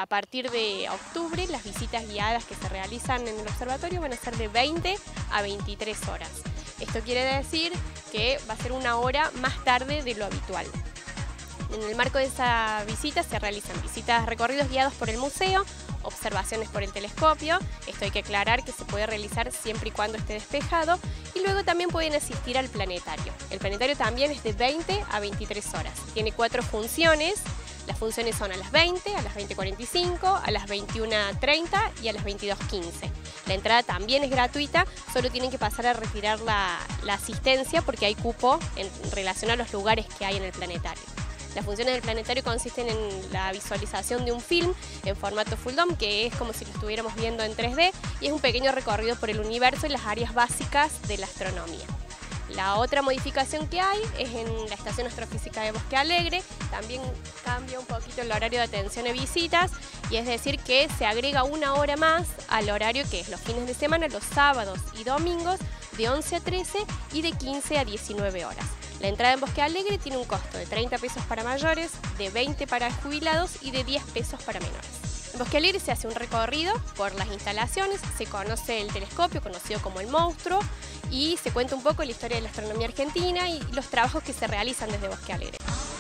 A partir de octubre, las visitas guiadas que se realizan en el observatorio van a ser de 20 a 23 horas. Esto quiere decir que va a ser una hora más tarde de lo habitual. En el marco de esa visita se realizan visitas, recorridos guiados por el museo, observaciones por el telescopio. Esto hay que aclarar que se puede realizar siempre y cuando esté despejado. Y luego también pueden asistir al planetario. El planetario también es de 20 a 23 horas. Tiene 4 funciones. Las funciones son a las 20, a las 20:45, a las 21:30 y a las 22:15. La entrada también es gratuita, solo tienen que pasar a retirar la asistencia porque hay cupo en relación a los lugares que hay en el planetario. Las funciones del planetario consisten en la visualización de un film en formato full dome, que es como si lo estuviéramos viendo en 3D, y es un pequeño recorrido por el universo y las áreas básicas de la astronomía. La otra modificación que hay es en la Estación Astrofísica de Bosque Alegre. También cambia un poquito el horario de atención y visitas, y es decir que se agrega una hora más al horario que es los fines de semana, los sábados y domingos, de 11 a 13 y de 15 a 19 horas. La entrada en Bosque Alegre tiene un costo de 30 pesos para mayores, de 20 para jubilados y de 10 pesos para menores. En Bosque Alegre se hace un recorrido por las instalaciones, se conoce el telescopio conocido como el Monstruo y se cuenta un poco la historia de la astronomía argentina y los trabajos que se realizan desde Bosque Alegre.